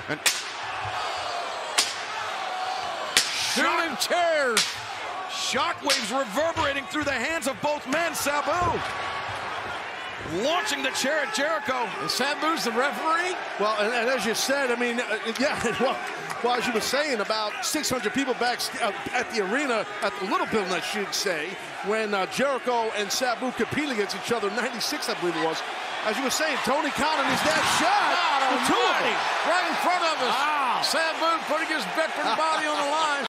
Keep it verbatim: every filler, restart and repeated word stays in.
And shooting chairs. Shockwaves reverberating through the hands of both men. Sabu launching the chair at Jericho. And Sabu's the referee? Well, and, and as you said, I mean, uh, yeah, well, well, as you were saying, about six hundred people back uh, at the arena, at the Little Building, I should say, when uh, Jericho and Sabu competed against each other in ninety-six, I believe it was. As you were saying, Tony Khan and his dad shot. God The two of almighty. them. Right in front of us. Wow. Sabu putting his veteran body on the line.